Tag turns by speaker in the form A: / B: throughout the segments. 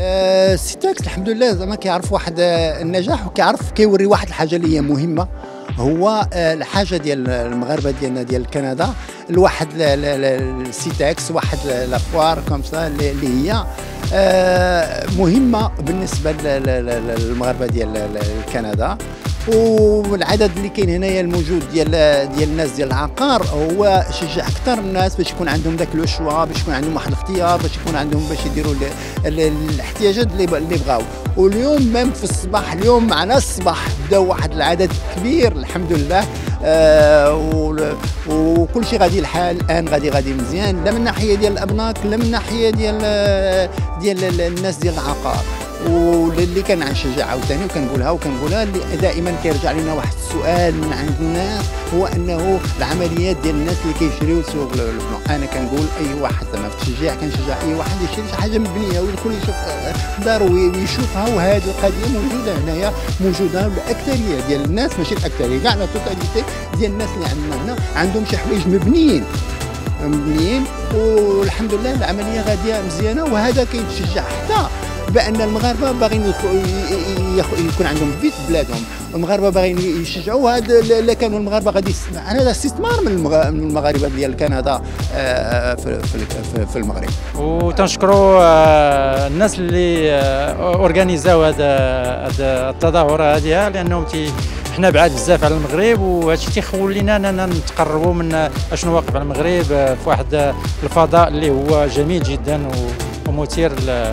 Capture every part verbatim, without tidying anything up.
A: آه، سي تاكس الحمد لله زعما كيعرف واحد آه، النجاح، وكيعرف كيوري واحد الحاجه اللي هي مهمه. هو آه، الحاجه ديال المغاربه ديالنا ديال كندا لواحد السي تاكس، واحد لافوار كومسا اللي هي آه، مهمه بالنسبه للمغاربه ديال كندا. والعدد اللي كاين هنايا الموجود ديال ديال الناس ديال العقار هو شجع اكثر الناس باش يكون عندهم ذاك لو شوا، باش يكون عندهم واحد الاختيار، باش يكون عندهم باش يديروا الاحتياجات اللي اللي بغاو. واليوم ميم في الصباح، اليوم معنا الصباح بداو واحد العدد كبير الحمد لله. آه وكل شيء غادي الحال الان غادي غادي مزيان، لا من ناحيه ديال الابناك لا من ناحيه ديال ديال الناس ديال العقار. واللي كنشجع عاوتاني وكنقولها وكنقولها اللي دائما كيرجع لنا واحد السؤال من عند الناس، هو انه العمليات ديال الناس اللي كيشريو سوق البلون. انا كنقول اي واحد زعما في التشجيع كنشجع اي واحد يشري شي حاجه مبنيه والكل يشوف دارو ويشوفها. وهذه القضيه موجوده هنايا، موجوده الاكثريه ديال الناس، ماشي الاكثريه كاع لا توتاليتي ديال الناس اللي عندنا هنا عندهم شي حوايج مبنيين مبنيين والحمد لله العمليه غاديه مزيانه. وهذا كيتشجع حتى بان المغاربه باغيين يكون عندهم فيت بلادهم، المغاربه باغيين يشجعوا. هذا الا كانوا المغاربه غادي هذا استثمار من المغاربه ديال كندا في في المغرب.
B: وتنشكروا الناس اللي اورغانيزاو هذا هذا التظاهره هذه، لانهم تي حنا بعاد بزاف على المغرب، وهادشي تيخول لينا اننا نتقربوا من اشنو واقع على المغرب في واحد الفضاء اللي هو جميل جدا ومثير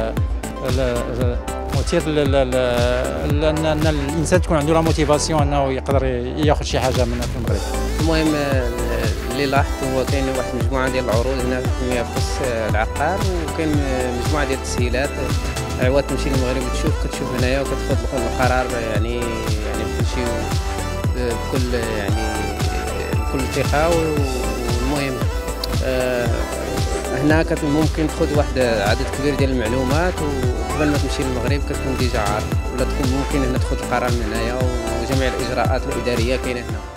B: مثير لان الانسان تكون عنده لا موتيفاسيون انه يقدر ياخذ شي حاجه من المغرب.
C: المهم اللي لاحظت هو كاين واحد المجموعه ديال العروض هنا فيما يخص العقار، وكاين مجموعه ديال التسهيلات. عوض تمشي للمغرب وتشوف كتشوف هنايا وكتاخذ القرار يعني يعني بكل شيء بكل يعني بكل ثقه. والمهم آه هنا ممكن تاخذ واحد عدد كبير ديال المعلومات، وقبل ما تمشي للمغرب كتكون ديجا عارف، ولا تكون ممكن هنا تاخذ القرار من هنايا، وجميع الاجراءات الاداريه كاينه هنا.